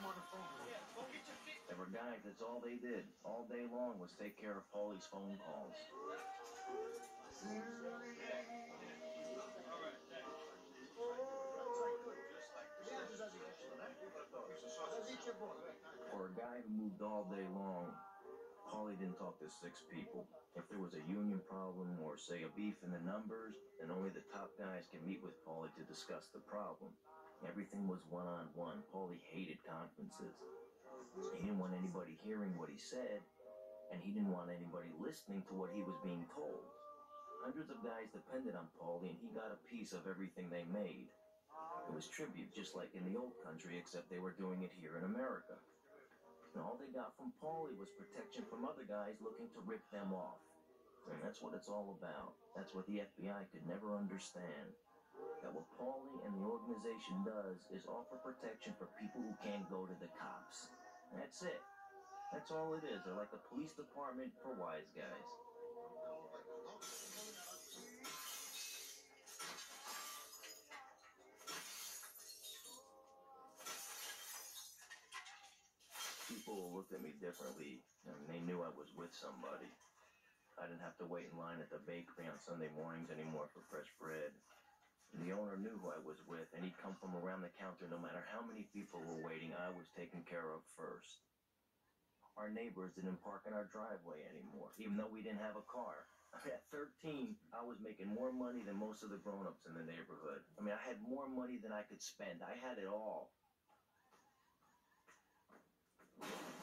There were guys, that's all they did. All day long was take care of Paulie's phone calls. For a guy who moved all day long, Paulie didn't talk to 6 people. If there was a union problem or, say, a beef in the numbers, then only the top guys could meet with Paulie to discuss the problem. Everything was one-on-one. Paulie hated conferences. He didn't want anybody hearing what he said, and he didn't want anybody listening to what he was being told. Hundreds of guys depended on Paulie, and he got a piece of everything they made. It was tribute, just like in the old country, except they were doing it here in America. And all they got from Paulie was protection from other guys looking to rip them off. And that's what it's all about. That's what the FBI could never understand. That what Paulie and the organization does is offer protection for people who can't go to the cops. That's it. That's all it is. They're like a police department for wise guys. People looked at me differently, and they knew I was with somebody. I didn't have to wait in line at the bakery on Sunday mornings anymore for fresh bread. And the owner knew who I was with, and he'd come from around the counter no matter how many people were waiting. I was taken care of first. Our neighbors didn't park in our driveway anymore, even though we didn't have a car. At 13, I was making more money than most of the grown-ups in the neighborhood. I mean, I had more money than I could spend. I had it all.